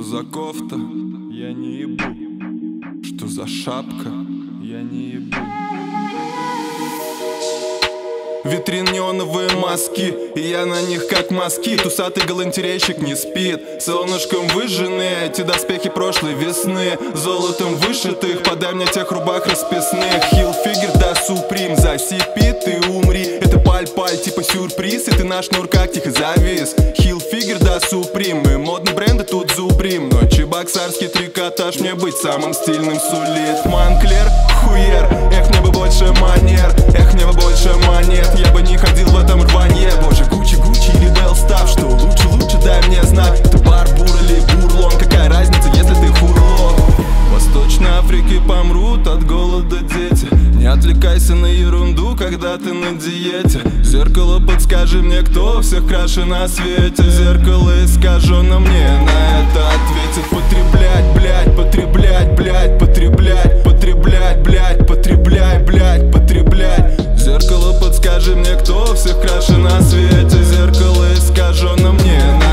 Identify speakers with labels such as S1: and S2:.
S1: за кофта? Я не ебу. Что за шапка? Я не ебу. Витрин неоновые маски, и я на них как москит. Усатый галантерейщик не спит. Солнышком выжжены эти доспехи прошлой весны, золотом вышитых, подай мне тех рубах расписных. Хилфигер да суприм, засипи ты умри. Это паль-паль типа сюрприз, и ты на шнурках тихо завис. Хилфигер да суприм, мы модные бренды тут зубрим. Но чебоксарский трикотаж мне быть самым стильным сулит. Манклер, хуер, эх, мне бы больше манер, эх, мне бы больше монет. Я бы не ходил в этом рванье. Боже, Гуччи или Белстав, что лучше дай мне знак. Ты барбур или бурлон, какая разница, если ты хурло. В Восточной Африке помрут от голода дети. Не отвлекайся на ерунду, когда ты на диете. Зеркало, подскажи мне, кто всех краше на свете. Зеркало искаженно мне на это ответит. Потреблять, блять, потреблять, блять, потреблять, потреблять, блять, потребляй, блять, потреблять. Зеркало, подскажи мне, кто всех краше на свете. Зеркало искаженно мне на